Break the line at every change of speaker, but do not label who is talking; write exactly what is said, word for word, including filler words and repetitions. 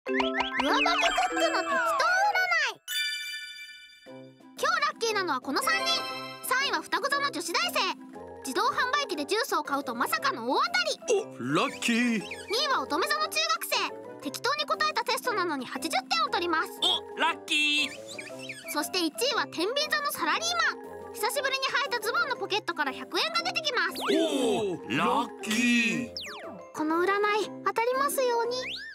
上履きクックの適当占い。今日ラッキーなのはこのさんにん。さんいは双子座の女子大生。自動販売機でジュースを買うとまさかの大当たり。
お、ラッキー。
にいは乙女座の中学生。適当に答えたテストなのにはちじゅってんを取ります。
お、ラッキー。
そしていちいは天秤座のサラリーマン。久しぶりに履いたズボンのポケットからひゃくえんが出てきます。
おお、ラッキー。
この占い当たりますように。